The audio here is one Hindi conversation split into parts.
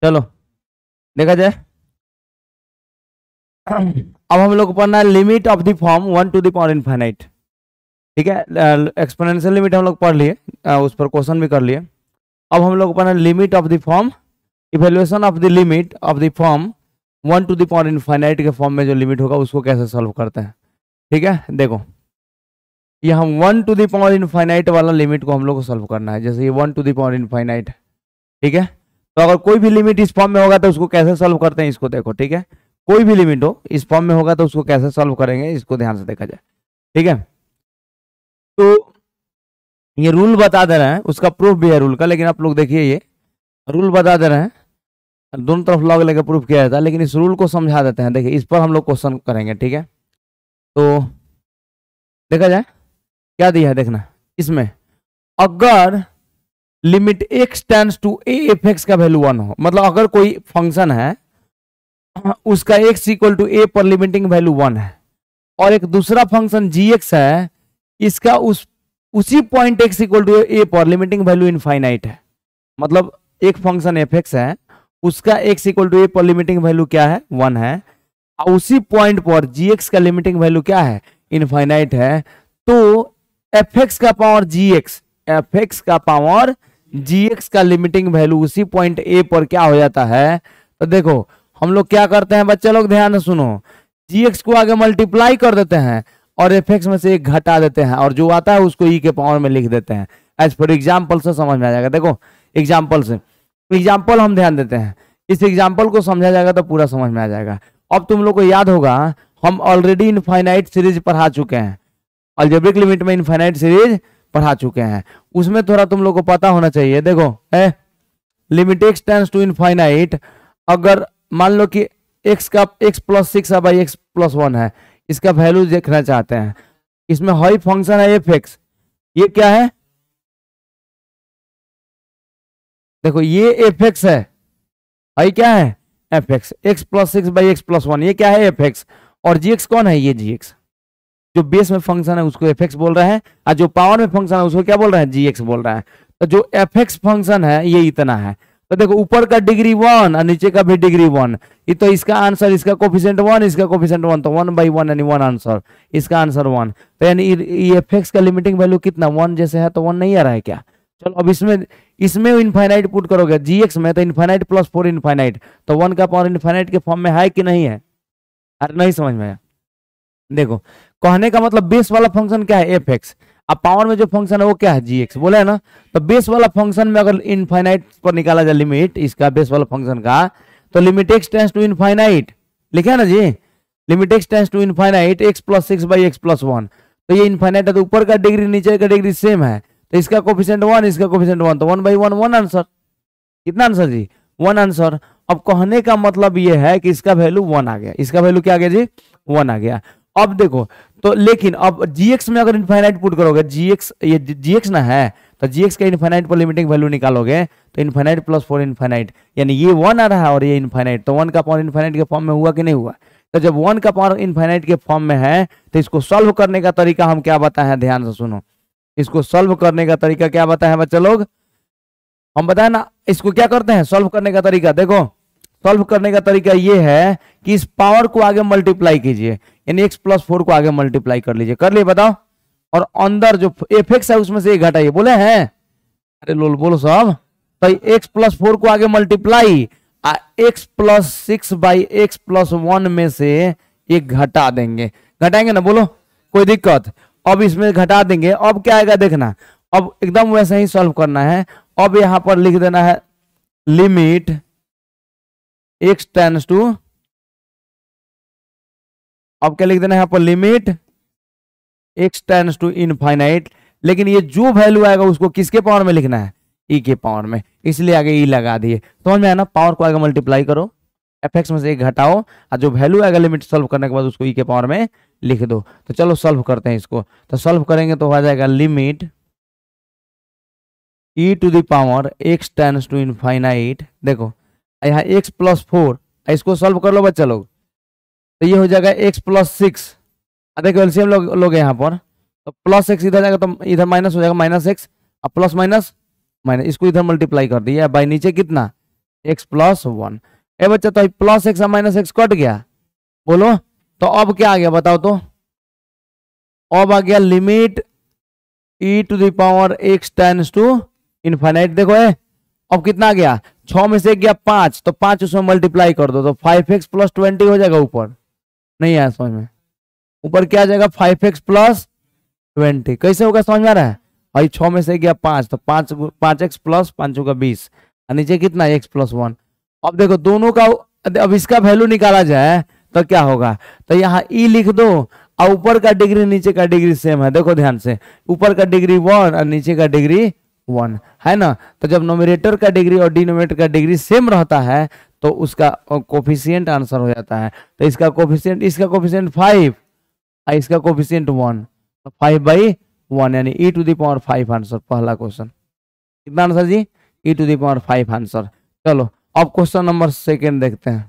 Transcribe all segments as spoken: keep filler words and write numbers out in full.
चलो देखा जाए। अब हम लोग को पढ़ना है limit of the form one to the power infinite. ठीक है, एक्सपोनेंशियल लिमिट हम लोग पढ़ लिए, अ, उस पर क्वेश्चन भी कर लिए। अब हम लोग को पढ़ना है limit of the form, evaluation of the limit of the form one to the power infinite के फॉर्म में जो लिमिट होगा उसको कैसे सॉल्व करते हैं। ठीक है, देखो ये हम one to the power infinite वाला लिमिट को हम लोग को सॉल्व करना है। जैसे ये one to the power infinite, ठीक है, तो अगर कोई भी लिमिट इस फॉर्म में होगा तो उसको कैसे सॉल्व करते हैं इसको देखो। ठीक है, कोई भी लिमिट हो इस फॉर्म में होगा तो उसको कैसे सॉल्व करेंगे इसको ध्यान से देखा जाए। ठीक है, तो ये रूल बता दे रहे हैं, उसका प्रूफ भी है रूल का, लेकिन आप लोग देखिए ये रूल बता दे रहे हैं, दोनों तरफ लॉग लेकर प्रूफ किया जाता है, लेकिन इस रूल को समझा देते हैं। देखिए इस पर हम लोग क्वेश्चन करेंगे। ठीक है, तो देखा जाए क्या दिया है, देखना इसमें अगर limit x tends to a f x का वैल्यू वन हो, मतलब अगर कोई फंक्शन है उसका एक्स इक्वल टू ए पर लिमिटिंग वैल्यू वन है, और एक दूसरा फंक्शन जी एक्स है इसका उस उसी point x equal to a पर लिमिटिंग वैल्यू इनफाइनाइट है। मतलब एक फंक्शन एफ एक्स है उसका एक्स इक्वल टू ए पर लिमिटिंग वैल्यू क्या है, वन है, और उसी पॉइंट पर जी एक्स का लिमिटिंग वैल्यू क्या है, इनफाइनाइट है। तो एफ एक्स का power g x f x का पावर जी एक्स का लिमिटिंग वैल्यू उसी पॉइंट ए पर क्या हो जाता है। तो देखो हम लोग क्या करते हैं बच्चे लोग, ध्यान से सुनो, जी एक्स को आगे मल्टीप्लाई कर देते हैं और एफ एक्स में से एक घटा देते हैं, और जो आता है उसको ई के पावर में लिख देते हैं। एज फॉर एग्जाम्पल से समझ में आ जाएगा। देखो एग्जाम्पल से, एग्जाम्पल हम ध्यान देते हैं, इस एग्जाम्पल को समझा जाएगा तो पूरा समझ में आ जाएगा। अब तुम लोग को याद होगा हम ऑलरेडी इनफाइनाइट सीरीज पढ़ा चुके हैं, अलजेब्रिक लिमिट में इनफाइनाइट सीरीज पढ़ा चुके हैं, उसमें थोड़ा तुम लोग को पता होना चाहिए। देखो a limit x tends to infinite, अगर मान लो कि x का x plus six by x plus one है, इसका वैल्यू देखना चाहते हैं, इसमें हाई फंक्शन है एफ एक्स, ये क्या है, देखो ये एफ एक्स है, हाई क्या है f x, x plus six by x plus one, ये क्या है एफ एक्स, और जी एक्स कौन है, ये जी एक्स जो बेस में फंक्शन है उसको एफ एक्स बोल रहे हैं, और जो पावर में फंक्शन है उसको क्या बोल रहे हैं, जी एक्स बोल रहा है। तो जो एफ एक्स फंक्शन है ये इतना है, तो देखो ऊपर का डिग्री वन और नीचे का भी डिग्री वन, ये तो इसका आंसर, इसका कोफिशिएंट वन, इसका कोफिशिएंट वन, तो वन बाई वन यानी वन आंसर, इसका आंसर वन। तो यानी ये एफ एक्स का लिमिटिंग वैल्यू कितना, वन जैसे है, तो वन नहीं आ रहा है क्या। चलो अब इसमें इसमें इनफाइनाइट पुट करोगे जी एक्स में, तो इनफाइनाइट प्लस फोर इनफाइनाइट, तो वन का पावर इनफाइनाइट के फॉर्म में है कि नहीं है, अरे नहीं समझ में आया। देखो कहने का मतलब बेस वाला फंक्शन क्या है एफ एक्स, अब पावर में जो फंक्शन है वो क्या है जी एक्स, बोले है ना। तो बेस वाला फंक्शन में अगर इनफाइनाइट पर निकाला जाए लिमिट इसका बेस वाला फंक्शन का, तो limit x tends to infinite, लिखा है ना जी, limit x tends to infinite x plus six by x plus one, तो ये इनफाइनाइट है, तो ऊपर का डिग्री नीचे का डिग्री सेम है, तो इसका कोफिशिएंट वन, इसका कोफिशिएंट वन, तो one by one, one answer. कितना आंसर जी, वन आंसर। अब कहने का मतलब ये है कि इसका वैल्यू वन आ गया, इसका वैल्यू क्या आ गया जी, वन आ गया। अब देखो तो लेकिन अब gx में अगर इनफाइनाइट पुट करोगे, gx ये gx ना है, तो gx का इनफाइनाइट पर लिमिटिंग वैल्यू निकालोगे तो इनफाइनाइट प्लस फोर इनफाइनाइट, यानी ये वन आ रहा है और ये इनफाइनाइट, तो वन का पावर इनफाइनाइट के फॉर्म में हुआ कि नहीं हुआ। तो जब वन का पावर इनफाइनाइट के फॉर्म में है तो इसको सॉल्व करने का तरीका हम क्या बताए हैं, ध्यान से सुनो, इसको सॉल्व करने का तरीका क्या बताए हैं बच्चे लोग, हम बताए ना इसको क्या करते हैं सॉल्व करने का तरीका। देखो सॉल्व करने का तरीका ये है कि इस पावर को आगे मल्टीप्लाई कीजिए, यानी x प्लस फोर को आगे मल्टीप्लाई कर लीजिए, कर लिए बताओ, और अंदर जो एफ एक्स है उसमें से एक घटाइए, बोले हैं, अरे लोल बोलो सब, तो x प्लस फोर को आगे multiply, x plus six by x plus one में से एक घटा देंगे, घटाएंगे ना, बोलो कोई दिक्कत। अब इसमें घटा देंगे, अब क्या आएगा देखना, अब एकदम वैसे ही सॉल्व करना है। अब यहां पर लिख देना है लिमिट x टेंड्स टू, अब क्या लिख देना है यहाँ पर, limit x tends to infinite, लेकिन ये जो वैल्यू आएगा उसको किसके पावर में लिखना है, e के पावर में, इसलिए आगे e लगा दिए। समझ में आया ना, पावर को आगे मल्टीप्लाई करो, fx में से एक घटाओ, और जो वैल्यू आएगा लिमिट सॉल्व करने के बाद उसको e के पावर में लिख दो। तो चलो सॉल्व करते हैं इसको, तो सॉल्व करेंगे तो आ जाएगा limit e to the power x tends to infinite, देखो यहाँ x प्लस फोर, इसको सॉल्व कर लो बच्चा लोग, तो ये हो जाएगा x प्लस सिक्स, देखो एलसीएम लोग लोग यहाँ पर, तो प्लस एक्स इधर जाएगा तो इधर माइनस हो जाएगा, माइनस एक्स, अब प्लस माइनस माइनस, इसको इधर मल्टीप्लाई कर दिया बाई नीचे कितना एक्स प्लस वन। ए बच्चा तो plus x minus x cut गया, बोलो तो अब क्या आ गया बताओ तो, अब आ गया limit e to the power x tends to infinite. देखो ए अब कितना आ गया, छह में से गया पांच, तो पांच उसमें मल्टीप्लाई कर दो तो फाइव एक्स प्लस ट्वेंटी हो जाएगा। ऊपर नहीं आया समझ में, ऊपर क्या आ जाएगा फाइव एक्स प्लस ट्वेंटी। कैसे होगा समझ में आ रहा है भाई, छह में से गया पांच तो पांच पांच एक्स प्लस पांचों का बीस, और नीचे कितना एक्स प्लस वन। अब देखो दोनों का, अब इसका वैल्यू निकाला जाए तो क्या होगा, तो यहाँ ई लिख दो और ऊपर का डिग्री नीचे का डिग्री सेम है। देखो ध्यान से, ऊपर का डिग्री वन और नीचे का डिग्री वन है ना, तो जब नोमिनेटर का डिग्री और डिनोमिनेटर का डिग्री सेम रहता है तो उसका कोफिशिएंट आंसर हो जाता है। तो इसका कोफिशिएंट, इसका कोफिशिएंट फाइव और इसका कोफिशिएंट वन, तो फाइव बाई वन यानी e to the power five answer. पहला क्वेश्चन कितना आंसर जी, e to the power five answer. चलो अब क्वेश्चन नंबर सेकेंड देखते हैं।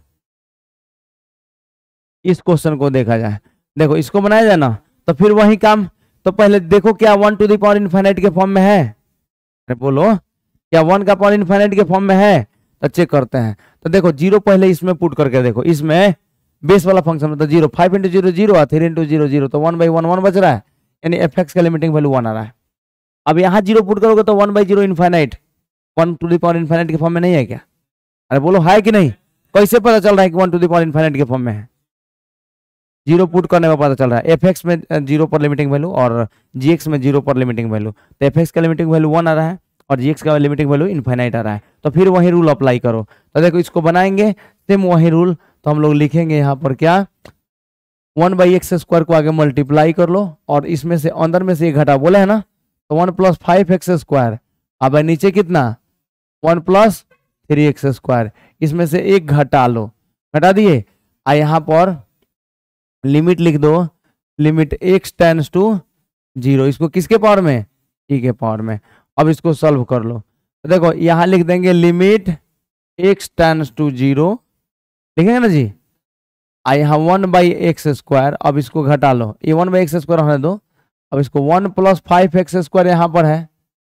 इस क्वेश्चन को देखा जाए, देखो इसको बनाया जाए ना तो फिर वही काम। तो पहले देखो क्या one to the power infinite के फॉर्म में है, अरे बोलो क्या वन का पावर इनफाइनाइट के फॉर्म में है, तो चेक करते हैं। तो देखो जीरो पहले इसमें पुट करके देखो, इसमें बेस वाला फंक्शन में तो zero, five into zero zero, three into zero zero, तो वन बाई वन वन बच रहा है, यानी एफ एक्स का लिमिटिंग वैल्यू वन आ रहा है। अब यहाँ जीरो पुट करोगे तो one by zero infinite, one to the power infinite के फॉर्म में नहीं है क्या, अरे बोलो है कि नहीं। कैसे पता चल रहा है कि one to the power infinite के फॉर्म में है, जीरो पुट करने में पता चल रहा है। एफ एक्स में जीरो पर लिमिटिंग वैल्यू और जी एक्स में जीरो पर लिमिटिंग वैल्यू, तो एफ एक्स का लिमिटिंग वैल्यू वन आ रहा है और जी एक्स का लिमिटिंग वैल्यू इनफाइनाइट आ रहा है। तो फिर वही रूल अप्लाई करो। तो देखो इसको बनाएंगे सेम वही रूल, तो हम लोग लिखेंगे यहाँ पर क्या, वन बाई एक्स स्क्वायर को आगे मल्टीप्लाई कर लो और इसमें से अंदर में से एक घटा, बोले है ना, तो one plus five x square, अब नीचे कितना one plus three x square, इसमें से एक घटा लो, घटा दिए। आ यहाँ पर लिमिट लिख दो, limit x tends to zero, इसको किसके पावर में, ई के पावर में। अब इसको सॉल्व कर लो, तो देखो यहाँ लिख देंगे limit x tends to zero, लिखेंगे ना जी। आ यहाँ वन बाई एक्स स्क्वायर, अब इसको घटा लो, ये वन बाई एक्स स्क्वायर होने दो। अब इसको one plus five x square यहाँ पर है,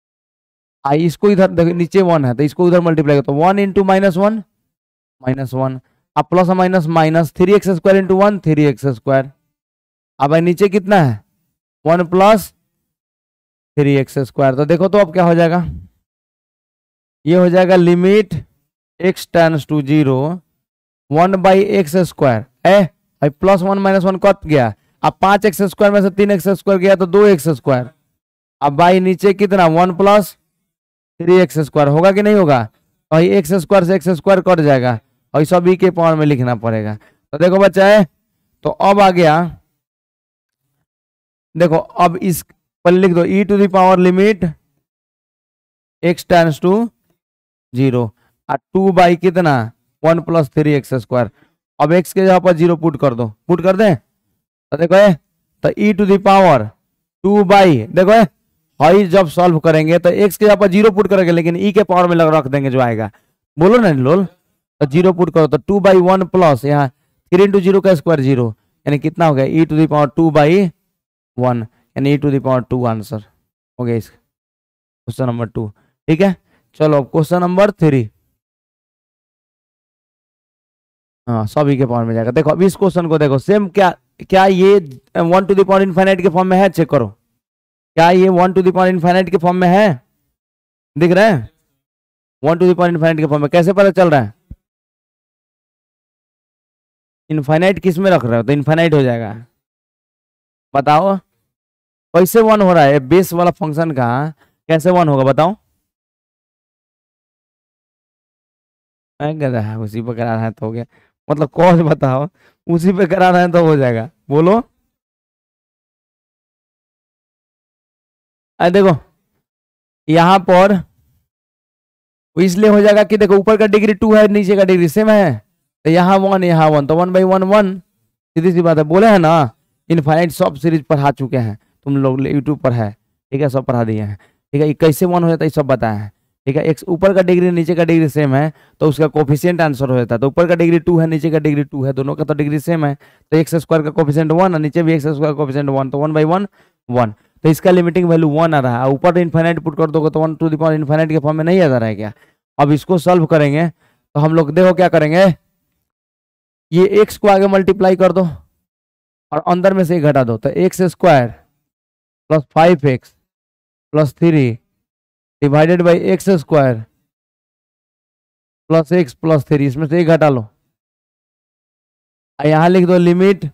आ इसको इधर देखो नीचे वन है तो इसको इधर मल्टीप्लाई करो, तो one into minus one minus one, अब plus minus minus, three x square into one three x square. अब नीचे कितना है one plus three x square, तो देखो तो अब क्या हो जाएगा, ये हो जाएगा limit x tends to zero one by x square, ए plus one minus one cut गया। अब पांच एक्स स्क्वायर में से तीन एक्स स्क्वायर गया तो दो एक्स स्क्वायर, अब बाई नीचे कितना one plus three x square, होगा कि नहीं होगा, तो एक्स स्क्वायर से एक्स स्क्वायर कट जाएगा और सब ई के पावर में लिखना पड़ेगा। तो देखो बच्चा है, तो अब आ गया, देखो अब इस पर लिख दो e to the power limit x tends to zero और टू बाई कितना one plus three x square. अब एक्स के जगह पर जीरो पुट कर दो, पुट कर दे, तो देखो है, तो e to the power two by, देखो है हाई जब सॉल्व करेंगे तो एक्स के जगह पर जीरो पुट करेंगे लेकिन ई के पावर में लग रख देंगे जो आएगा, बोलो ना लोल, तो जीरो पुट करो तो टू बाई वन प्लस यहाँ थ्री इंटू जीरो का स्क्वायर जीरो, यानी कितना हो गया e to the power two by one, यानी e to the power two answer हो गया इसका क्वेश्चन नंबर टू। ठीक है, चलो अब क्वेश्चन नंबर थ्री, हाँ सभी के पावर में जाएगा। देखो अब इस क्वेश्चन को देखो सेम, क्या क्या ये one to the power infinite के फॉर्म में है, चेक करो क्या ये one to the power infinite के फॉर्म में है, दिख रहा है one to the power infinite के फॉर्म में, कैसे पता चल रहा है, इनफाइनाइट किस में रख रहे हो तो इनफाइनाइट हो जाएगा, बताओ कैसे वन हो रहा है, बेस वाला फंक्शन का कैसे वन होगा बताओ, है उसी पे करा रहा है तो हो गया, मतलब कौन बताओ उसी पे करा रहा है तो हो जाएगा, बोलो। अरे देखो यहाँ पर इसलिए हो जाएगा कि देखो ऊपर का डिग्री टू है नीचे का डिग्री सेम है, तो यहाँ वन यहाँ वन, तो वन बाई वन वन, सीधी सी बात है, बोले है ना इनफाइनाइट सब सीरीज पढ़ा चुके हैं तुम लोग, यूट्यूब पर है, ठीक है सब पढ़ा दिए हैं, ठीक है। ये कैसे वन हो जाता है सब बताया है, ठीक है। एक ऊपर का डिग्री नीचे का डिग्री सेम है तो उसका कोफिशिएंट आंसर हो जाता है, तो ऊपर का डिग्री टू है नीचे का डिग्री टू है, दोनों का तो डिग्री सेम है, तो एक्स स्क्वायर का कोफिशिएंट वन और नीचे भी एक्स स्क्वायर कोफिशिएंट वन, तो वन बाई वन वन, तो इसका लिमिटिंग वैल्यू वन आ रहा है, ऊपर इनफाइनाइट पुट कर दोगे तो one to the power infinite के फॉर्म में नहीं आ रहा है क्या। अब इसको सॉल्व करेंगे तो हम लोग देखो क्या करेंगे, ये एक्स को आगे मल्टीप्लाई कर दो और अंदर में से एक घटा दो, तो x square plus five x plus three divided by x square plus x plus three, इसमें से एक घटा लो। यहां लिख दो limit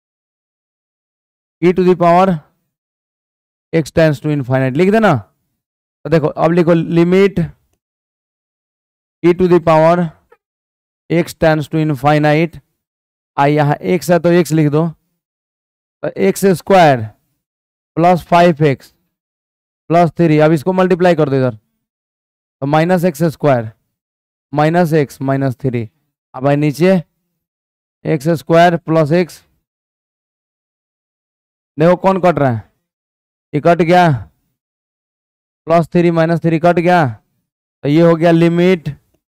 e to the power x tends to infinite, लिख देना। तो देखो अब लिखो limit e to the power x tends to infinite, आ यहाँ एक्स है तो एक्स लिख दो, तो x square plus five x plus three, अब इसको मल्टीप्लाई कर दो इधर, तो minus x square minus x minus three, अब आई नीचे एक्स स्क्वायर प्लस एक्स, देखो कौन कट रहा है, ये कट गया, plus three minus three cut गया, तो ये हो गया limit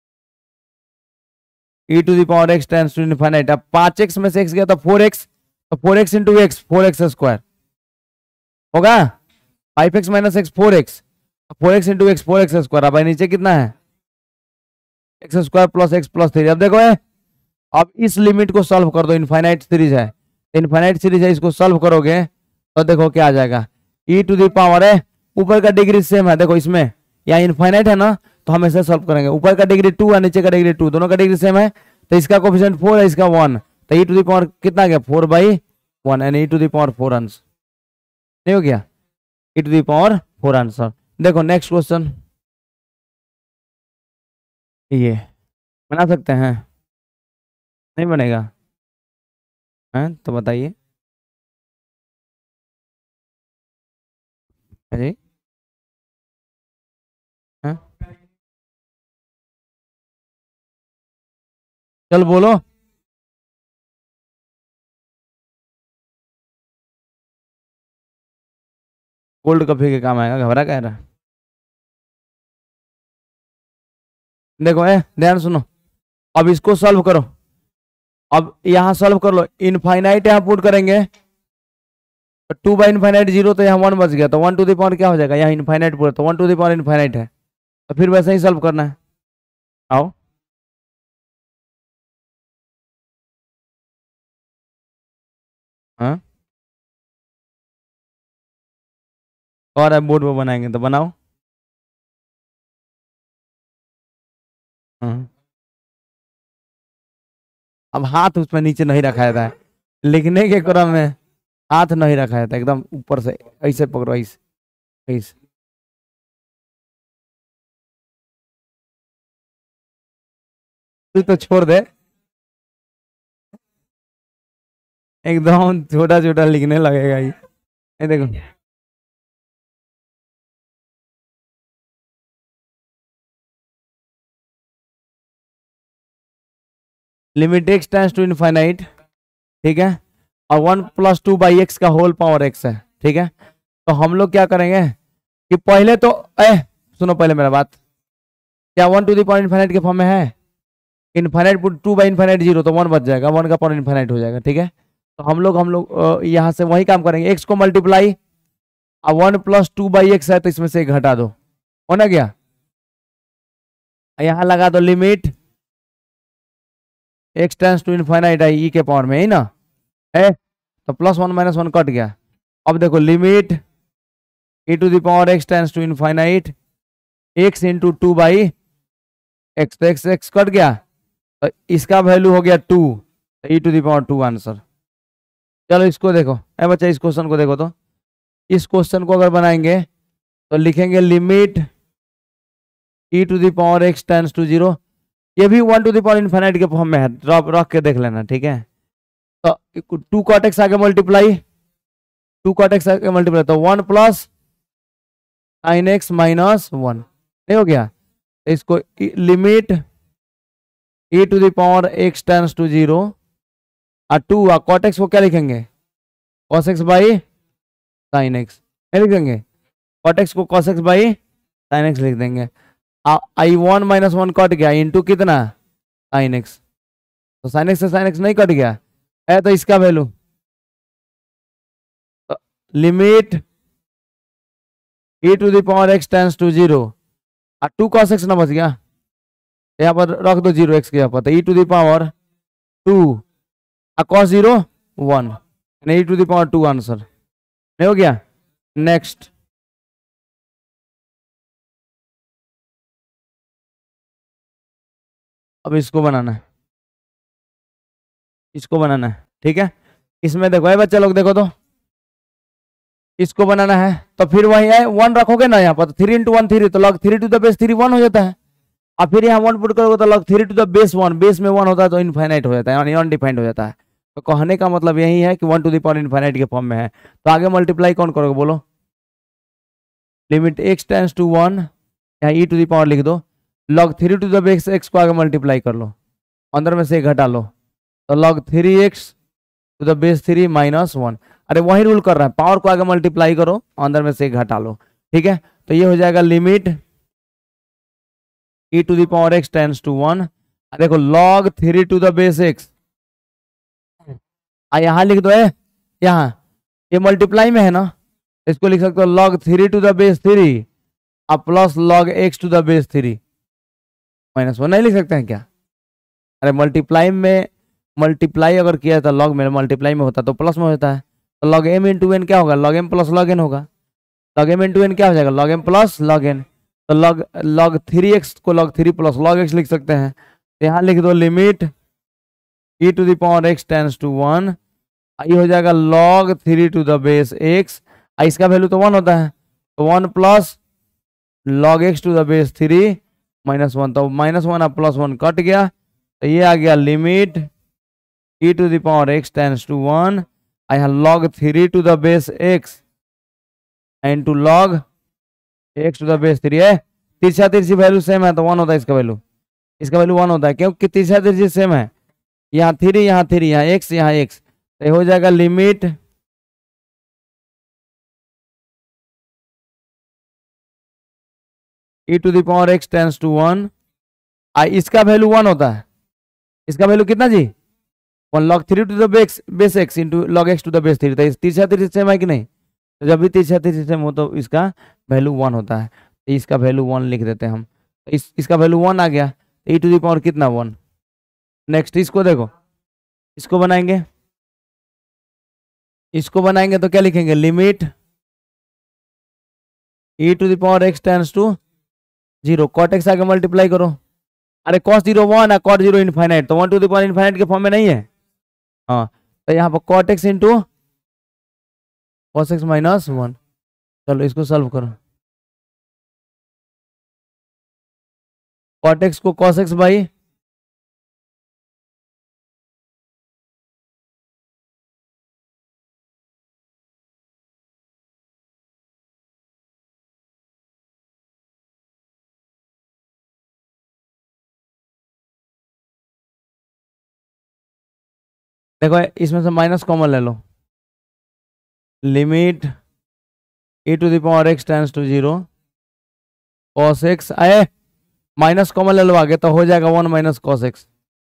e to the power x tends to infinite. अब पांच एक्स में से एक्स गया तो फोर एक्स, तो four x into x four x square होगा, five x minus x four x, four x into x four x square. अब नीचे कितना है x square plus x plus three. अब देखो है, अब इस लिमिट को सॉल्व कर दो, इनफाइनाइट सीरीज है, इनफाइनाइट सीरीज है, इसको सॉल्व करोगे तो देखो क्या आ जाएगा, ई टू द पावर है, ऊपर का डिग्री सेम है, देखो इसमें यहाँ इनफाइनाइट है ना, तो हम ऐसे सॉल्व करेंगे, ऊपर का डिग्री टू है नीचे का डिग्री टू, दोनों का डिग्री सेम है, तो इसका कोफिशिएंट फोर है, इसका वन, तो ई टू द पावर कितना गया four by one, and e to the power four answer, नहीं हो गया, e to the power four answer. देखो नेक्स्ट क्वेश्चन, ये बना सकते हैं, नहीं बनेगा है तो बताइए जी, हैं? चल बोलो, कोल्ड कॉफी के काम आएगा, घबरा कह रहा। देखो ए ध्यान सुनो, अब इसको सॉल्व करो, अब यहां सॉल्व कर लो, इनफाइनाइट यहां पुट करेंगे, टू बाई इनफाइनाइट जीरो, तो यहाँ वन बच गया, तो वन टू द पावर क्या हो जाएगा, यहाँ इनफाइनाइट पूरा, तो one to the power infinite है, तो फिर वैसे ही सॉल्व करना है। आओ हाँ, और अब बोर्ड पर बनाएंगे तो बनाओ। हाँ, अब हाथ उसमें नीचे नहीं रखाया था, लिखने के क्रम में हाथ नहीं रखाया था, एकदम ऊपर से ऐसे पकड़ो, ऐसे ऐसे, तू तो छोड़ दे, एकदम छोटा छोटा लिखने लगेगा ये, ये देखो limit x tends to infinite, ठीक है, और one plus two by x का होल पावर एक्स है, ठीक है, तो हम लोग क्या करेंगे कि पहले तो ए सुनो पहले मेरा बात, क्या one to the power infinite के फॉर्म में है, infinite put two by infinite zero, तो वन बच जाएगा, वन का पावर इनफाइनाइट हो जाएगा, ठीक है, तो हम लोग हम लोग यहाँ से वही काम करेंगे, एक्स को मल्टीप्लाई, अब one plus two by x है तो इसमें से एक घटा दो, होना गया, यहाँ लगा दो limit x tends to infinite है ई के पावर में, ही ना है, तो plus one minus one cut गया, अब देखो limit e to the power x tends to infinite x into two by x, तो एक्स एक्स कट गया, तो इसका वैल्यू हो गया two, e to the power two answer. चलो इसको देखो ए बच्चा, इस क्वेश्चन को देखो, तो इस क्वेश्चन को अगर बनाएंगे तो लिखेंगे limit e to the power x tends to zero, ये भी one to the power infinite के फॉर्म में है, ड्रॉप रख के देख लेना, ठीक है, तो टू कॉट एक्स आगे मल्टीप्लाई, टू कॉट एक्स आगे मल्टीप्लाई, तो one plus sine x minus one, नहीं हो गया, तो इसको limit e to the power x tends to zero, और टू कॉट एक्स को क्या लिखेंगे cos x by sine x, नहीं लिखेंगे, कॉट एक्स को cos x by sine x लिख देंगे, आई वन माइनस वन कट गया इंटू कितना साइन एक्स, तो साइन एक्स से साइन एक्स नहीं कट गया है, तो इसका वैल्यू तो limit e to the power x tends to zero, और टू कॉस एक्स ना बच गया, यहाँ पर रख दो जीरो एक्स के यहाँ पर, तो e to the power two cos zero one, e to the power two answer नहीं हो गया। नेक्स्ट अब इसको बनाना है, इसको बनाना है, ठीक है। इसमें देखो है बच्चा लोग, देखो तो इसको बनाना है तो फिर वही है वन रखोगे ना यहाँ पर, थ्री इंटू वन थ्री, तो log three to the base three one हो जाता है। अब फिर यहाँ वन पुट करोगे तो log three to the base one, base में वन होता है तो इनफाइनाइट हो जाता है, यानी अनडिफाइंड हो जाता है। तो कहने का मतलब यही है कि one to the power infinite के फॉर्म में है। तो आगे मल्टीप्लाई कौन करोगे बोलो, limit x tends to one, यहाँ ई टू द पावर लिख दो, log three to the base x को आगे मल्टीप्लाई कर लो, अंदर में से एक घटा लो, तो log three x to the base three minus one. अरे वही रूल कर रहा है, पावर को आगे मल्टीप्लाई करो, अंदर में से एक घटा लो, ठीक है। तो ये हो जाएगा limit e to the power x tends to one, देखो log three to the base x, यहाँ लिख दो है, यहाँ ये मल्टीप्लाई में है ना, इसको लिख सकते हो log three to the base three अब plus log x to the base three minus one, नहीं लिख सकते हैं क्या? अरे मल्टीप्लाई में, मल्टीप्लाई अगर किया था लॉग में, मल्टीप्लाई में होता तो प्लस में होता है, तो लॉग एम इंटू एन क्या होगा, log m plus log n होगा, लॉग एम इंटू एन क्या हो जाएगा, log m plus log n. तो लॉग लॉग थ्री एक्स को log three plus log x लिख सकते हैं, तो यहाँ लिख दो limit e to the power x tends to one, ये हो जाएगा log three to the base x, इसका वैल्यू तो वन होता है, तो one plus log x to the base three minus one, तो माइनस वन अब प्लस वन कट गया, तो ये आ गया limit e to the power x tends to one, यहाँ log three to the base x into log x to the base three है, तिरछा तिरछी वैल्यू सेम है तो वन होता है इसका वैल्यू, इसका वैल्यू वन होता है क्योंकि तिरछा तिरछी सेम है, यहाँ थ्री यहाँ थ्री यहाँ एक्स यहाँ एक्स, तो हो जाएगा limit e to the power x tends to one, इसका वैल्यू वन होता है, इसका वैल्यू कितना जी one, log three to the base base x into log x to the base three, तो तिरछा तिरछी सेम है कि नहीं, तो जब भी तिरछा तिरछी सेम हो तो इसका वैल्यू वन होता है, तो इसका वैल्यू वन लिख देते हैं हम, तो इस इसका वैल्यू वन आ गया, तो ई टू द पावर कितना वन। नेक्स्ट इसको देखो, इसको बनाएंगे, इसको बनाएंगे तो क्या लिखेंगे, limit e to the power x tends to zero, cot x आगे मल्टीप्लाई करो, अरे कॉस जीरो वन है, कॉट जीरो इनफाइनाइट, तो one to the power infinite के फॉर्म में नहीं है, हाँ, तो यहाँ पर cot x into cos x minus one. चलो इसको सॉल्व करो, कॉट एक्स को कॉस एक्स बाई देखो इसमें से माइनस कॉमन ले लो, limit e to the power x tends to zero cos x आए, माइनस कॉमन ले लो आगे, तो हो जाएगा वन माइनस कॉस एक्स,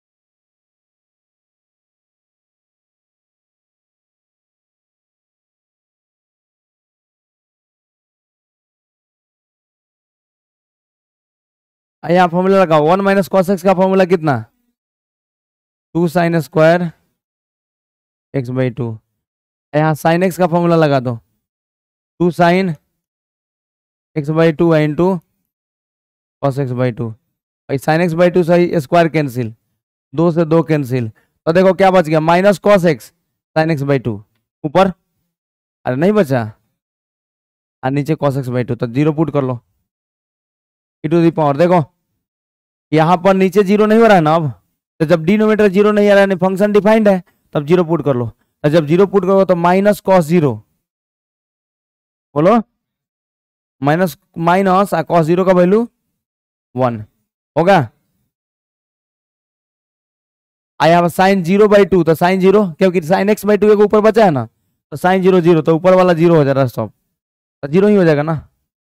यहाँ फॉर्मूला लगाओ, वन माइनस कॉस एक्स का फॉर्मूला कितना, two sine square x by two, यहाँ साइन एक्स का फॉर्मूला लगा दो, two sine x by two into cos x by two, sine x by two सही स्क्वायर कैंसिल, दो से दो कैंसिल, तो देखो क्या बच गया, minus cos x sine x by two ऊपर, अरे नहीं बचा, और नीचे कॉस एक्स बाई टू, तो जीरो पुट कर लो ई टू दी पावर, देखो यहाँ पर नीचे जीरो नहीं हो रहा है ना, अब तो जब डिनोमिनेटर जीरो नहीं आ रहा है, फंक्शन डिफाइंड है, तब जीरो पुट कर लो, तो जब जीरो पुट करो तो माइनस कॉस जीरो, बोलो माइनस माइनस कॉस जीरो का वैल्यू वन होगा, आया साइन जीरो बाई टू, तो साइन जीरो क्योंकि साइन एक्स बाई टू के ऊपर बचा है ना, तो साइन जीरो जीरो, तो ऊपर वाला जीरो हो जा रहा है सब, तो जीरो ही हो जाएगा ना,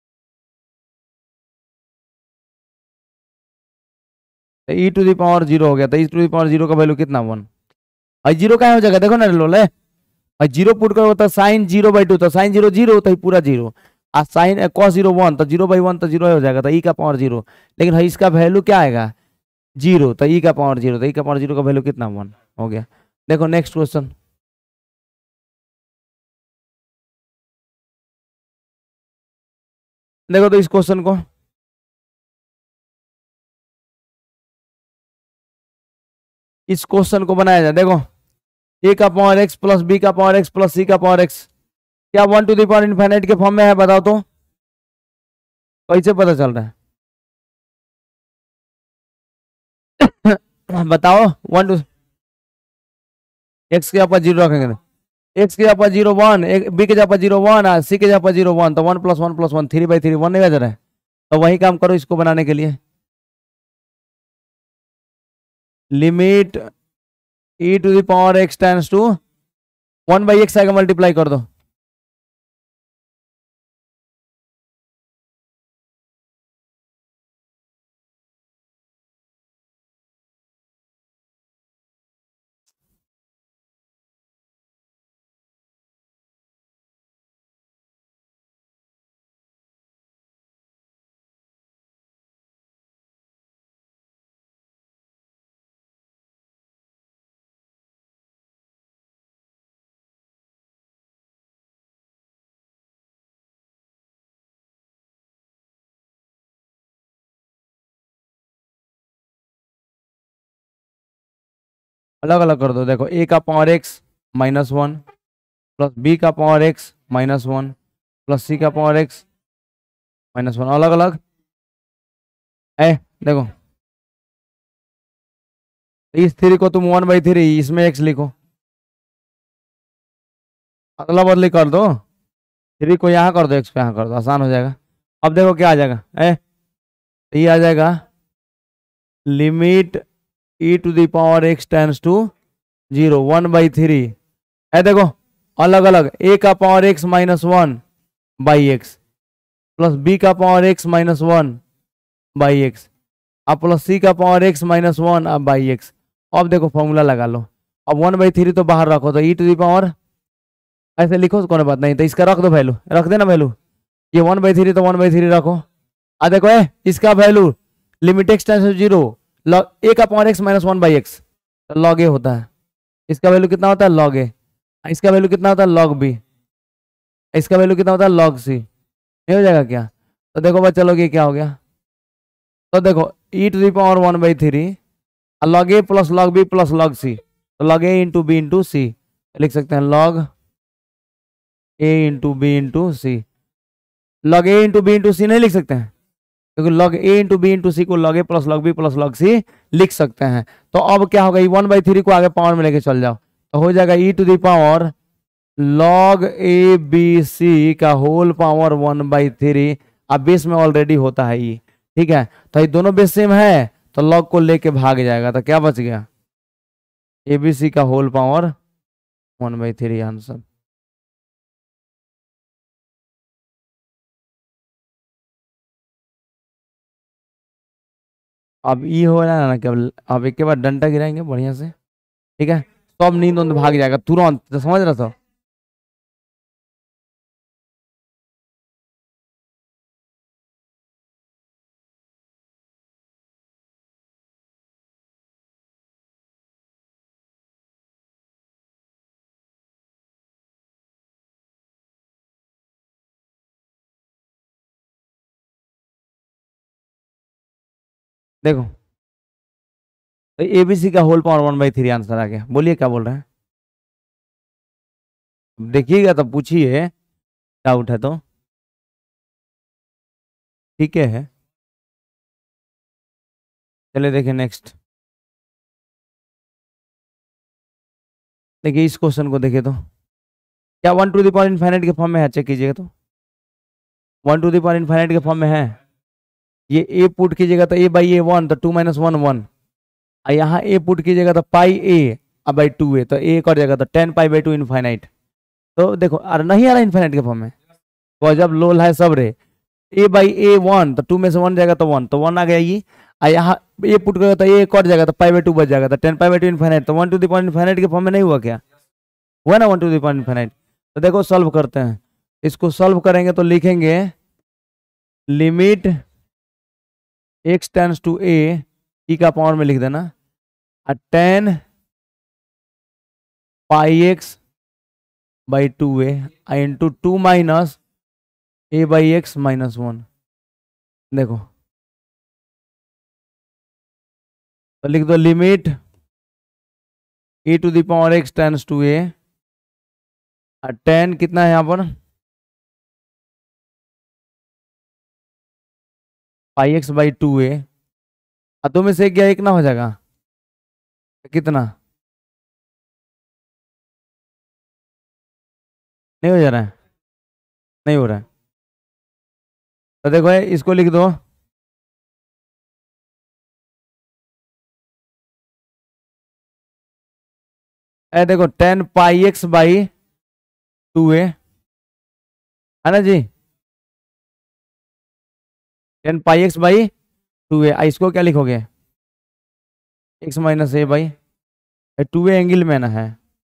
तो e to the power zero हो गया, तो e to the power zero का वैल्यू कितना वन, और जीरो क्या हो जाएगा देखो ना लो ले, और जीरो पुट करो तो साइन जीरो बाई टू, तो साइन जीरो जीरो तो पूरा जीरो, और साइन कॉस जीरो वन, तो जीरो बाई वन तो जीरो हो जाएगा, तो ई का पावर जीरो, लेकिन भाई इसका वैल्यू क्या आएगा, जीरो, तो ई का पावर जीरो, तो ई का पावर जीरो का वैल्यू कितना, वन हो गया। देखो नेक्स्ट क्वेश्चन, देखो तो इस क्वेश्चन को, इस क्वेश्चन को बनाया जाए। देखो ए का पावर एक्स प्लस बी का पावर एक्स प्लस सी का पावर एक्स, क्या one to the power infinite के फॉर्म में है, बताओ तो कैसे पता चल रहा है बताओ। वन टू, एक्स के ऊपर जीरो रखेंगे, एक्स के ऊपर जीरो वन, बी के ऊपर जीरो वन, सी के ऊपर जीरो वन, तो one plus one plus one three by three, one नहीं बज रहा है। तो वही काम करो इसको बनाने के लिए, limit e to the power x tends to one by x आएगा, मल्टीप्लाई कर दो। अलग अलग कर दो। देखो ए का power x minus one plus B का power x minus one plus सी का पावर एक्स माइनस वन, अलग अलग है। देखो इस थ्री को तुम वन बाई थ्री, इसमें एक्स लिखो, अदला बदली कर दो, थ्री को यहाँ कर दो, एक्स पे यहाँ कर दो, आसान हो जाएगा। अब देखो क्या आ जाएगा, ए ये आ जाएगा limit e to the power x tends to zero, one by three है। देखो अलग अलग, ए का power x minus one by x plus B का power x minus one by x, अब प्लस सी का पावर एक्स माइनस वन अब बाई एक्स। अब देखो फॉर्मूला लगा लो, अब वन बाई थ्री तो बाहर रखो, तो ई टू दी पावर ऐसे लिखो, कौन बात नहीं, तो इसका रख दो वैल्यू, रख देना वैल्यू, ये वन बाई थ्री तो वन बाई थ्री रखो। आ देखो ए इसका value limit x tends to zero, log a का power x minus one by x, तो लॉग ए होता है, इसका वैल्यू कितना होता है लॉग ए, इसका वैल्यू कितना होता है लॉग बी, इसका वैल्यू कितना होता है लॉग सी, नहीं हो जाएगा क्या। तो देखो बच्चा लोग ये क्या हो गया, तो देखो e to the power one by three log a plus log b plus log c, तो log a into b into c, लिख सकते हैं log a into b into c. Log a into b into c नहीं लिख सकते हैं, क्योंकि log a into b into c को log a plus log b plus log c लिख सकते हैं। तो अब क्या होगा, वन बाई थ्री को आगे पावर में लेके चल जाओ, तो हो जाएगा e to the power log a b c का whole power one by three. अब बेस में ऑलरेडी होता है ये, ठीक है, तो ये दोनों बेस सेम है, तो लॉग को लेके भाग जाएगा, तो क्या बच गया ए बी सी का whole power one by three answer. अब ये हो रहा है ना, केवल अब एक के बाद डंडा गिराएंगे बढ़िया से, ठीक है, सब नींद उन्द भाग जाएगा तुरंत, तो समझ रहा था। देखो तो एबीसी का whole power one by three answer आ गया, बोलिए क्या बोल रहे हैं, देखिएगा तब पूछिए, डाउट है तो ठीक है। चलिए देखिए नेक्स्ट, देखिए इस क्वेश्चन को देखिए, तो क्या one to the power infinite के फॉर्म में है, चेक कीजिएगा, तो one to the power infinite के फॉर्म में है, ये ए पुट कीजिएगा तो ए बाई ए वन, तो टू माइनस वन वन, और यहाँ ए पुट कीजिएगा तो पाई ए अब बाई टू ए, तो ए कर जाएगा तो tan pi by two infinite. तो देखो अरे नहीं आ रहा इनफाइनाइट के फॉर्म में, तो जब लोल है सब रे, ए बाई ए वन, तो टू में से वन जाएगा तो वन, तो वन आ गया ये, और यहाँ ए पुट करेगा तो ए कट जाएगा, तो पाई बाई टू बच जाएगा, तो tan pi by two infinite, तो one to the power infinite के फॉर्म में नहीं हुआ क्या, हुआ ना one to the power infinite. तो देखो सॉल्व करते हैं, इसको सॉल्व करेंगे तो लिखेंगे limit x tends to a e का पावर में लिख देना tan pi x by two a into two minus a by x minus one. देखो तो लिख दो limit e to the power x tends to a, tan कितना है यहाँ पर pi x by two a, दो में से क्या एक ना हो जाएगा, कितना नहीं हो जा रहा है, नहीं हो रहा है। तो देखो है, इसको लिख दो ए देखो tan pi x by two a है ना जी, tan pi x by two a, इसको क्या लिखोगे x minus a by two a angle में ना है।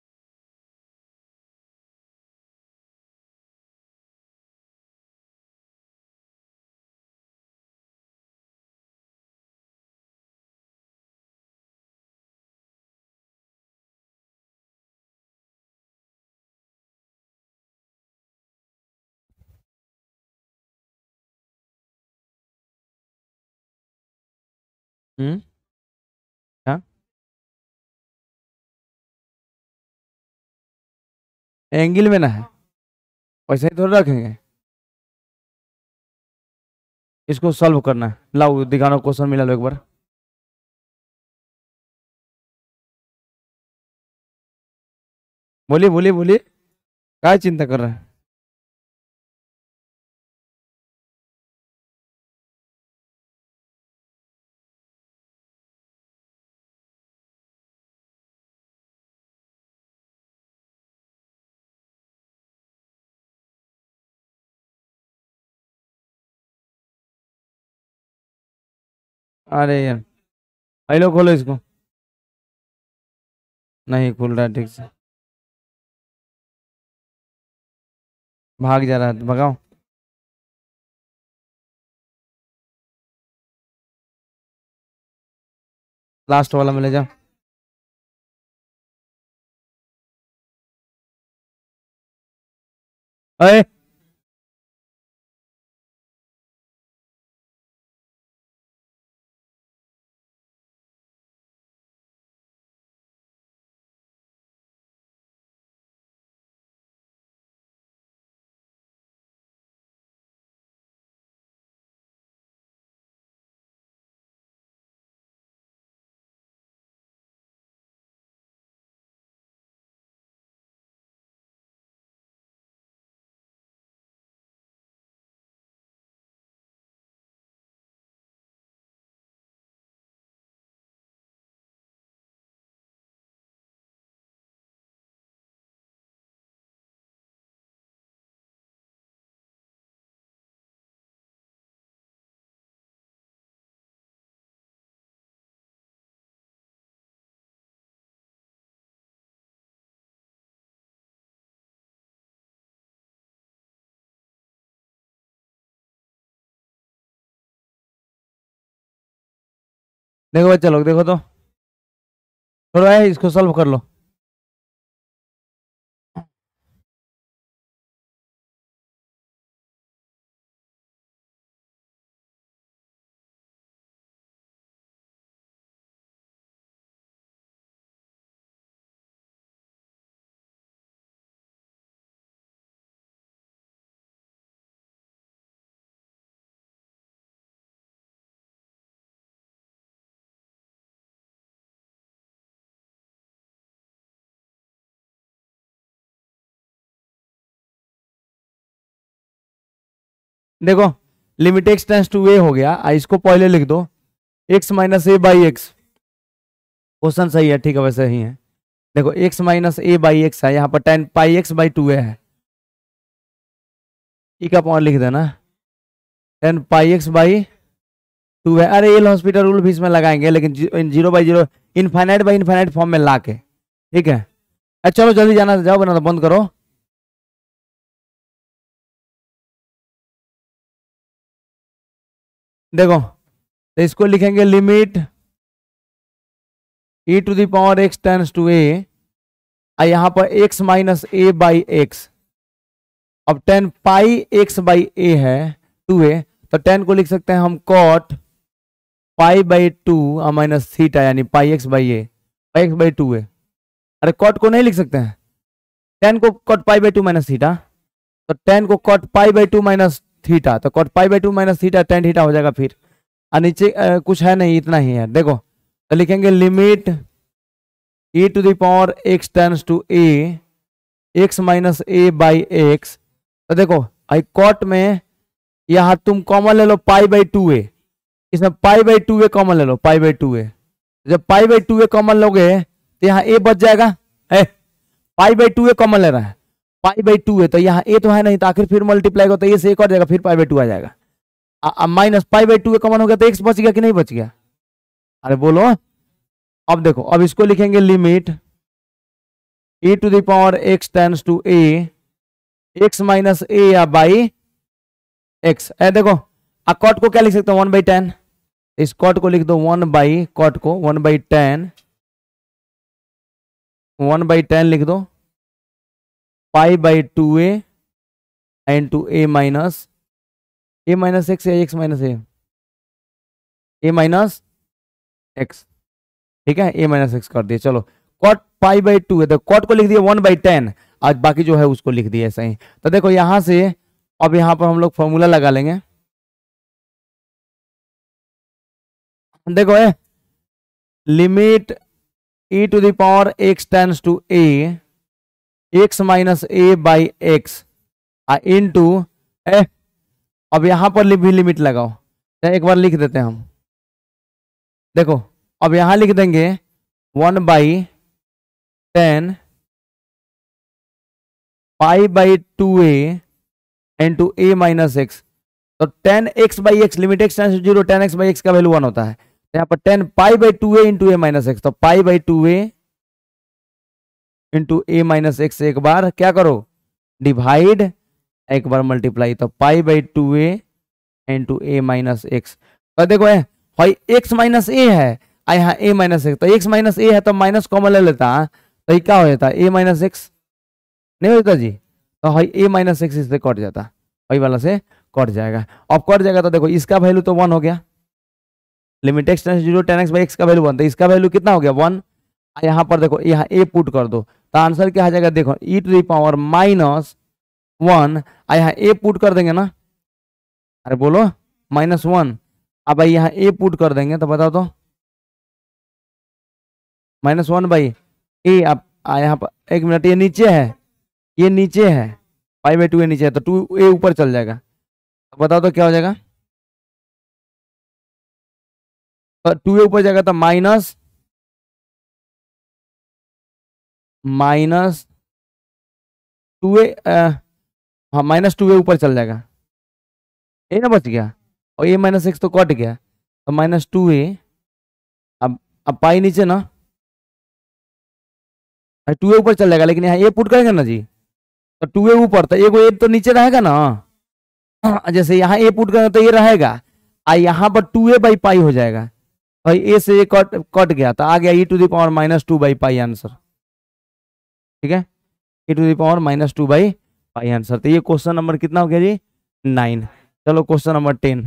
हम्म क्या एंगल में ना है, वैसे ही थोड़ा रखेंगे, इसको सॉल्व करना है। लाओ दिखाना क्वेश्चन मिला लो एक बार। बोलिए बोलिए बोलिए, क्या चिंता कर रहे हैं। अरे यार हेलो खोलो इसको, नहीं खुल रहा है ठीक से, भाग जा रहा है, भगाओ। लास्ट वाला में ले जाओ। अरे देखो बच्चा लोग, देखो तो थोड़ा है, इसको सॉल्व कर लो। देखो limit x tends to a हो गया, आ, इसको पहले लिख दो x minus a by x, question सही है ठीक है, वैसे ही है। देखो x minus a by x है, यहाँ पर tan pi x by two a है, ई का पावर लिख देना tan pi x by two है। अरे एल हॉस्पिटल रूल भी इसमें लगाएंगे, लेकिन zero by zero infinite by infinite form में ला के, ठीक है। अच्छा चलो जल्दी जाना, जाओ बना तो बंद करो। देखो तो इसको लिखेंगे limit e to the power x tends to a, यहाँ पर x minus a by x. अब tan pi x by a है टू ए, तो टेन को लिख सकते हैं हम cot pi by two minus theta, यानी pi x by a, pi x by two a. अरे कॉट को नहीं लिख सकते हैं, टेन को cot pi by two minus theta, तो टेन को cot pi by two minus theta, तो cot pi by two minus theta tan theta हो जाएगा। फिर और नीचे आ, कुछ है नहीं, इतना ही है। देखो तो लिखेंगे limit e to the power x tends to a x minus a by x. तो देखो आई कॉट में यहाँ तुम कॉमन ले लो पाई बाई टू ए, इसमें pi by two a common ले लो, पाई बाई टू ए। जब pi by two a common लोगे तो यहाँ ए बच जाएगा, है pi by two a common ले रहा है, पाई बाई टू है तो यहाँ ए तो है नहीं, तो आखिर फिर मल्टीप्लाई होता है, ए से एक और जाएगा, फिर पाई बाई टू आ जाएगा। अब minus pi by two common हो गया तो एक्स बच गया कि नहीं बच गया? अरे बोलो। अब देखो, अब इसको लिखेंगे limit e to the power x tends to a x minus a या बाई एक्स। ए देखो आ कॉट को क्या लिख सकते हो, वन बाई टेन, इस कॉट को लिख दो वन बाई, कॉट को one by tan, one by tan लिख दो pi by two a and two a minus a minus x या x minus a, a minus x, ठीक है, ए माइनस एक्स कर दिए। चलो कॉट पाई बाई टू है तो कॉट को लिख दिया वन बाई टेन, आज बाकी जो है उसको लिख दिया ऐसा ही। तो देखो यहां से अब यहां पर हम लोग फॉर्मूला लगा लेंगे। देखो a limit e to the power x tends to a x minus a by x into a. अब यहां पर भी लिमिट लगाओ, एक बार लिख देते हैं हम। देखो अब यहां लिख देंगे one by tan pi by two a into a minus x. तो tan x by x, limit x tends to zero, tan x by x का वैल्यू वन होता है, तो यहाँ पर tan pi by two a into a minus x. तो pi by two a into a minus x से एक बार क्या करो डिवाइड, एक बार मल्टीप्लाई, तो pi by two a into a minus x. तो देखो है भाई एक्स माइनस ए है, यहाँ ए माइनस एक्स, तो एक्स माइनस ए है तो माइनस कॉमन ले लेता, तो ये क्या हो जाता ए माइनस एक्स नहीं होता जी, तो भाई ए माइनस एक्स इससे कट जाता, वही वाला से कट जाएगा। अब कट जाएगा तो देखो इसका वैल्यू तो वन हो गया, limit x tends zero tan x by x का वैल्यू वन, तो इसका वैल्यू कितना हो गया वन। यहाँ पर देखो यहाँ ए पुट कर दो तो आंसर क्या आ जाएगा, देखो e to the power minus one, यहाँ ए पुट कर देंगे ना, अरे बोलो माइनस वन। अब भाई यहाँ ए पुट कर देंगे तो बताओ तो माइनस वन बाई ए। अब यहाँ पर एक मिनट, ये नीचे है, ये नीचे है, पाई बाई टू ए नीचे है, तो टू ए ऊपर चल जाएगा, तो बताओ तो क्या हो जाएगा, तो टू ए ऊपर जाएगा तो माइनस माइनस टू ए, हाँ माइनस टू ए ऊपर चल जाएगा, ए ना बच गया, और ए माइनस एक्स तो कट गया, तो माइनस टू ए। अब अब पाई नीचे ना, टू ए ऊपर चल जाएगा, लेकिन यहाँ ए पुट करेंगे ना जी, तो टू ए ऊपर, तो एक ए तो नीचे रहेगा ना, जैसे यहाँ ए पुट करेंगे तो ये रहेगा, आ यहाँ पर टू ए बाई पाई हो जाएगा, भाई ए से ए कट कट गया, तो आ गया e to the power minus two by pi answer, ठीक है, e to the power minus two by pi answer. तो ये क्वेश्चन नंबर कितना हो गया जी, नाइन। चलो क्वेश्चन नंबर टेन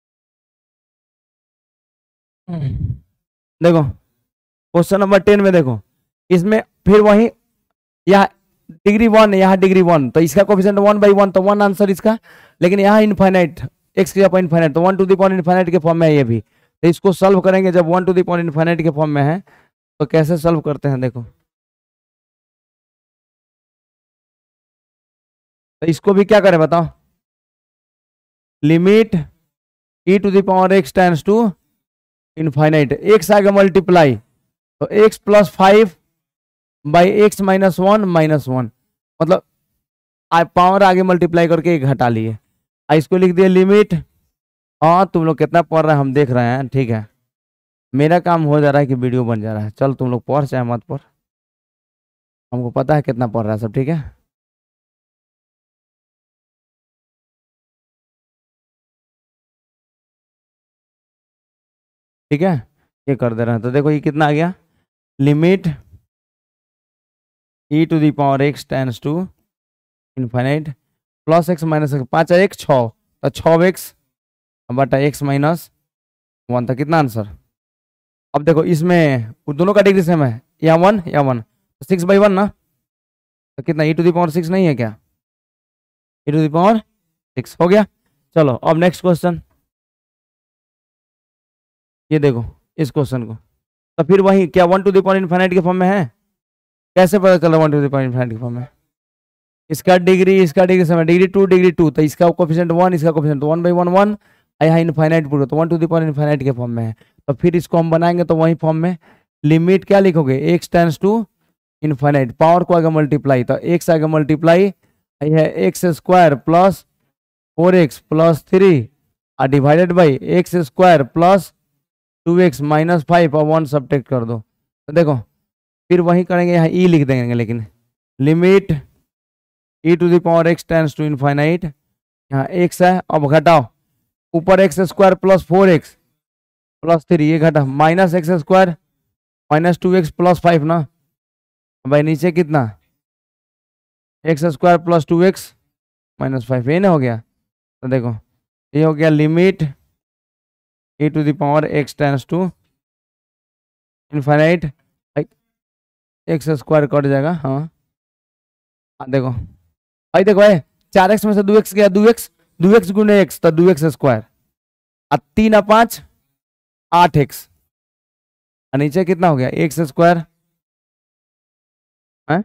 देखो, क्वेश्चन नंबर टेन में देखो, इसमें फिर वही यहाँ डिग्री वन, यहाँ डिग्री वन, तो इसका कोफिशिएंट वन बाई वन, तो वन आंसर इसका, लेकिन यहाँ इनफाइनाइट एक्स की जगह इनफाइनाइट, तो one to the power infinite के फॉर्म में है ये भी, तो इसको सॉल्व करेंगे जब one to the power infinite के फॉर्म में है, तो कैसे सॉल्व करते हैं देखो। तो इसको भी क्या करें बताओ, limit e to the power x tends to infinite, x आगे मल्टीप्लाई, तो x plus five by x minus one minus one, मतलब पावर आगे मल्टीप्लाई करके एक घटा लिए, इसको लिख दिए लिमिट। हाँ तुम लोग कितना पढ़ रहे हैं हम देख रहे हैं, ठीक है, मेरा काम हो जा रहा है कि वीडियो बन जा रहा है, चल तुम लोग पढ़ चाहे मत पढ़, हमको पता है कितना पढ़ रहा है सब, ठीक है। ठीक है ये कर दे रहे हैं, तो देखो ये कितना आ गया limit e to the power x tends to infinite plus x minus x, पाँच एक छः, तो छः एक्स बटा एक्स माइनस वन था। कितना आंसर? अब देखो इसमें दोनों का डिग्री सेम है, या वन या वन, तो सिक्स बाई वन ना, तो कितना e to the power six नहीं है क्या? E to the power six हो गया। चलो अब नेक्स्ट क्वेश्चन, ये देखो इस क्वेश्चन को, तो फिर वही क्या one to the power infinite के फॉर्म में है? कैसे पता चला one to the power infinite के फॉर्म में? इसका डिग्री इसका डिग्री सेम है, डिग्री टू डिग्री टू, तो इसका कोफिशिएंट वन, इसका coefficient one by one one, यहाँ इनफाइनाइट पूरा, तो one to the power infinite के फॉर्म में है। तो फिर इसको हम बनाएंगे तो वही फॉर्म में लिमिट क्या लिखोगे? X tends to infinite, power को आगे मल्टीप्लाई, तो एक्स आगे मल्टीप्लाई है x square plus four x plus three और divided by x square plus two x minus five और वन सब्ट्रैक्ट कर दो। तो देखो फिर वही करेंगे, यहाँ ई लिख देंगे, लेकिन limit e to the power x tends to infinite, यहाँ एक्स है, अब घटाओ, ऊपर x square plus four x plus three, ये घटा minus x square minus two x plus five ना, भाई नीचे कितना? X square plus two x minus five, ये ना हो गया। तो देखो ये हो गया limit e to the power x tends to infinite, x square cut जाएगा, हाँ हाँ देखो भाई, देखो भाई चार एक्स में से दो एक्स गया, दो एक्स दो एक्स गुने एक्स, तो दो एक्स स्क्वायर, और तीन और पाँच आठ एक्स, और नीचे कितना हो गया? एक्स स्क्वायर है,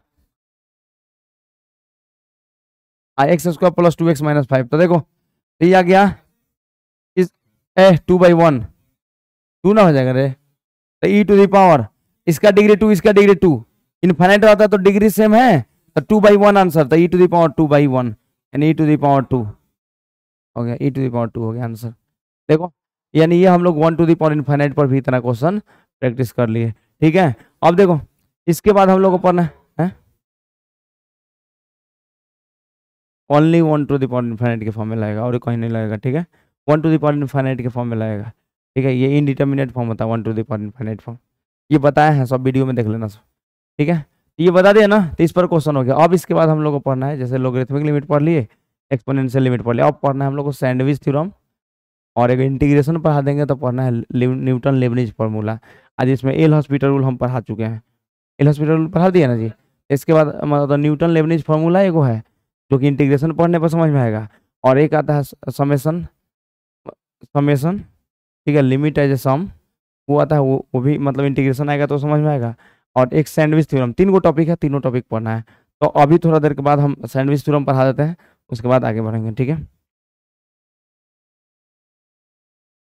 x square plus two x minus five. तो देखो ये आ गया इस a two by one, two ना हो जाएगा रे, तो ई टू दी पावर इसका डिग्री टू, इसका डिग्री टू, इनफाइनाइट रहता है तो डिग्री सेम है, तो टू बाई वन आंसर, तो e to the power two by one यानी e to the power two हो गया, e to the power two हो गया आंसर। देखो यानी ये हम लोग one to the power infinite पर भी इतना क्वेश्चन प्रैक्टिस कर लिए, ठीक है। अब देखो इसके बाद हम लोग को पढ़ना है only one to the power infinite के फॉर्म में लगेगा, और कहीं नहीं लगेगा, ठीक है। One to the power infinite के फॉर्म में लगेगा, ठीक है। ये इनडिटर्मिनेट फॉर्म होता है one to the power infinite form, ये बताया है, सब वीडियो में देख लेना सब, ठीक है। ये बता दिया ना, तो इस पर क्वेश्चन हो गया। अब इसके बाद हम लोग को पढ़ना है, जैसे लोगरिथमिक लिमिट पढ़ लिए, एक्सपोनेंशियल लिमिट पढ़ लिया, अब पढ़ना है हम लोग को सैंडविच थ्योरम, और एक इंटीग्रेशन पढ़ा देंगे तो पढ़ना है न्यूटन लेबनिज फार्मूला। आज इसमें एल हॉस्पिटल रूल हम पढ़ा चुके हैं, एल हॉस्पिटल रूल पढ़ा दिया ना जी। इसके बाद मतलब न्यूटन लेबनिज फार्मूला एगो है जो कि इंटीग्रेशन पढ़ने पर समझ में आएगा, और एक आता है समेशन, समेशन ठीक है, लिमिट एज ए सम, वो आता है, वो वो भी मतलब इंटीग्रेशन आएगा तो समझ में आएगा, और एक सैंडविच थ्योरम। तीन गो टॉपिक है, तीनों टॉपिक पढ़ना है। तो अभी थोड़ा देर के बाद हम सैंडविच थ्योरम पढ़ा देते हैं, उसके बाद आगे बढ़ेंगे, ठीक है।